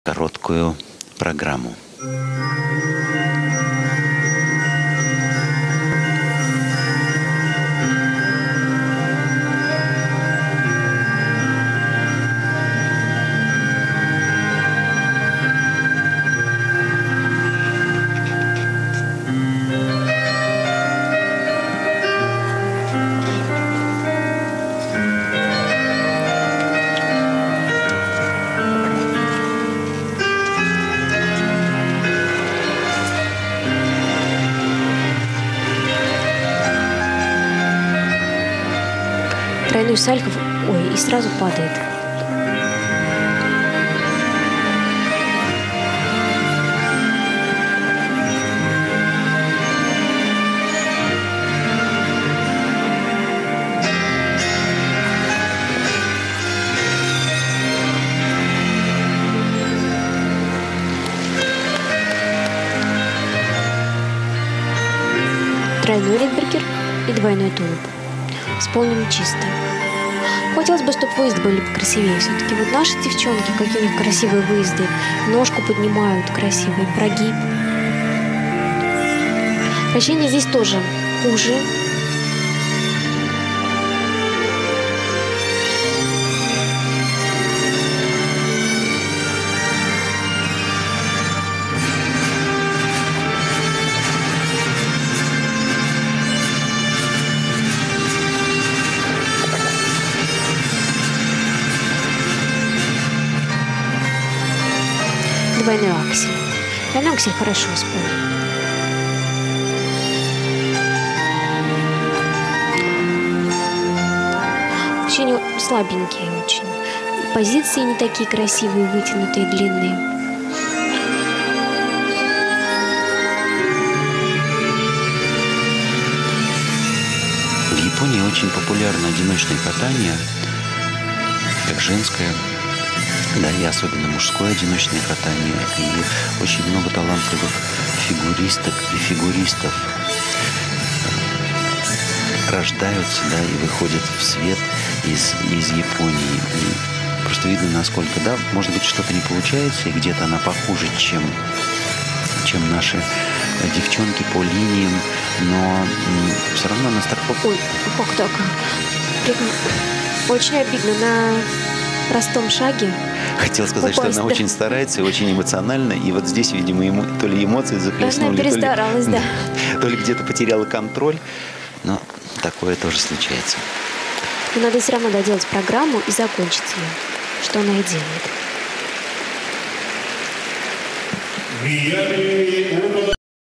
короткую программу. Тройной сальто, и сразу падает. Тройной Ридбергер и двойной тулуп. Исполнено чисто. Хотелось бы, чтобы выезды были покрасивее. Все-таки вот наши девчонки, какие у них красивые выезды. Ножку поднимают, красивый прогиб. Вращение здесь тоже хуже. Двойной аксель. Двойной аксель хорошо исполнен. Ощущения слабенькие очень. Позиции не такие красивые, вытянутые, длинные. В Японии очень популярно одиночное катание, как женское, да, и особенно мужское одиночное катание. И очень много талантливых фигуристок и фигуристов рождаются, да, и выходят в свет из Японии. И просто видно, насколько, да, может быть, что-то не получается, и где-то она похуже, чем наши девчонки по линиям, но все равно она так... Ой, как так? Очень обидно на простом шаге. Хотел сказать, упасть, что она очень старается и очень эмоциональна. И вот здесь, видимо, ему то ли эмоции захлестнули, она перестаралась, да. То ли где-то потеряла контроль. Но такое тоже случается. Но надо все равно доделать программу и закончить ее, что она и делает.